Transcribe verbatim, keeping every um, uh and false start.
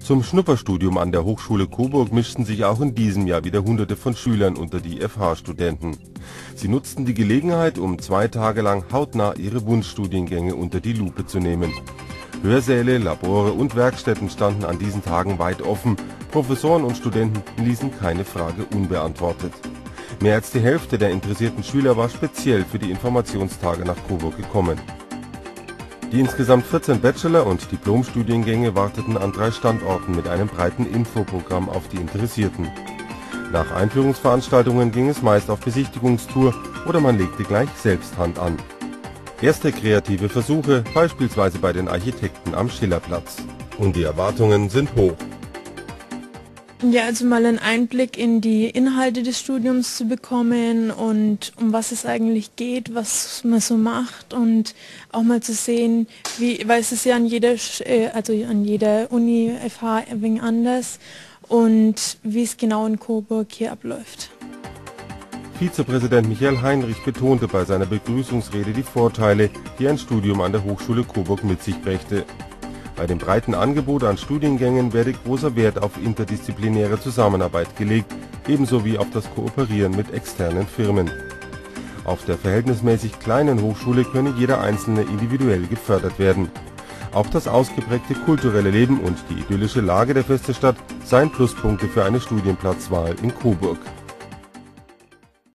Zum Schnupperstudium an der Hochschule Coburg mischten sich auch in diesem Jahr wieder Hunderte von Schülern unter die F H-Studenten. Sie nutzten die Gelegenheit, um zwei Tage lang hautnah ihre Wunschstudiengänge unter die Lupe zu nehmen. Hörsäle, Labore und Werkstätten standen an diesen Tagen weit offen. Professoren und Studenten ließen keine Frage unbeantwortet. Mehr als die Hälfte der interessierten Schüler war speziell für die Informationstage nach Coburg gekommen. Die insgesamt vierzehn Bachelor- und Diplomstudiengänge warteten an drei Standorten mit einem breiten Infoprogramm auf die Interessierten. Nach Einführungsveranstaltungen ging es meist auf Besichtigungstour oder man legte gleich selbst Hand an. Erste kreative Versuche, beispielsweise bei den Architekten am Schillerplatz. Und die Erwartungen sind hoch. Ja, also mal einen Einblick in die Inhalte des Studiums zu bekommen und um was es eigentlich geht, was man so macht und auch mal zu sehen, wie, weil es ist ja an jeder, also an jeder Uni, F H ein wenig anders und wie es genau in Coburg hier abläuft. Vizepräsident Michael Heinrich betonte bei seiner Begrüßungsrede die Vorteile, die ein Studium an der Hochschule Coburg mit sich brächte. Bei dem breiten Angebot an Studiengängen werde großer Wert auf interdisziplinäre Zusammenarbeit gelegt, ebenso wie auf das Kooperieren mit externen Firmen. Auf der verhältnismäßig kleinen Hochschule könne jeder Einzelne individuell gefördert werden. Auch das ausgeprägte kulturelle Leben und die idyllische Lage der Festestadt seien Pluspunkte für eine Studienplatzwahl in Coburg.